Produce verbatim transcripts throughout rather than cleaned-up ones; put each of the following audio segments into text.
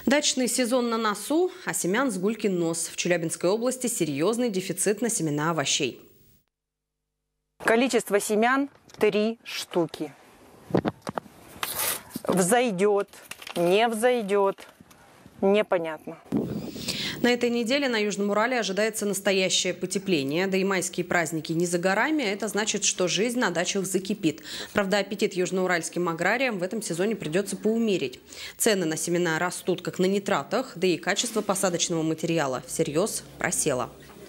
Дачный сезон на носу, а семян с гулькин нос. В Челябинской области серьезный дефицит на семена овощей. Количество семян – три штуки. Взойдет, не взойдет, непонятно. На этой неделе на Южном Урале ожидается настоящее потепление. Да и майские праздники не за горами. Это значит, что жизнь на дачах закипит. Правда, аппетит южноуральским аграриям в этом сезоне придется поумерить. Цены на семена растут как на нитратах, да и качество посадочного материала всерьез просело.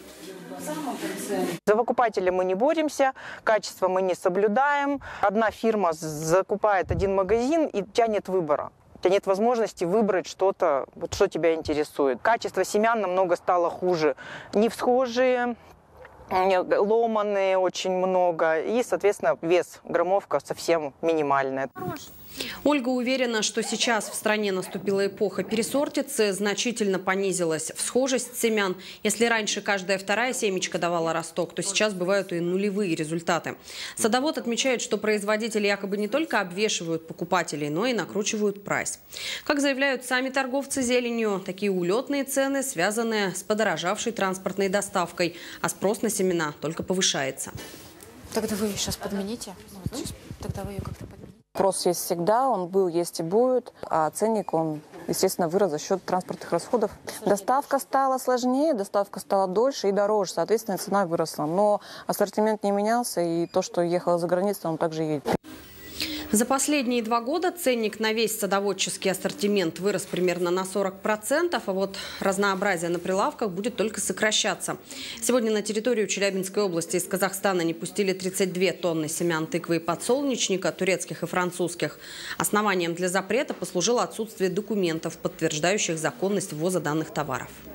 За выкупателя мы не боремся, качество мы не соблюдаем. Одна фирма закупает один магазин и у тебя нет выбора. У тебя нет возможности выбрать что-то, вот что тебя интересует. Качество семян намного стало хуже. Не всхожие, ломаные очень много. И, соответственно, вес, граммовка совсем минимальная. Ольга уверена, что сейчас в стране наступила эпоха пересортицы, значительно понизилась всхожесть семян. Если раньше каждая вторая семечка давала росток, то сейчас бывают и нулевые результаты. Садовод отмечает, что производители якобы не только обвешивают покупателей, но и накручивают прайс. Как заявляют сами торговцы зеленью, такие улетные цены связаны с подорожавшей транспортной доставкой, а спрос на семена только повышается. Тогда вы ее сейчас подмените? Вот сейчас, тогда вы ее как-то подмените. Спрос есть всегда, он был, есть и будет, а ценник, он, естественно, вырос за счет транспортных расходов. Доставка стала сложнее, доставка стала дольше и дороже, соответственно, цена выросла. Но ассортимент не менялся, и то, что ехало за границей, он также едет. За последние два года ценник на весь садоводческий ассортимент вырос примерно на сорок процентов, а вот разнообразие на прилавках будет только сокращаться. Сегодня на территорию Челябинской области из Казахстана не пустили тридцать две тонны семян тыквы и подсолнечника, турецких и французских. Основанием для запрета послужило отсутствие документов, подтверждающих законность ввоза данных товаров.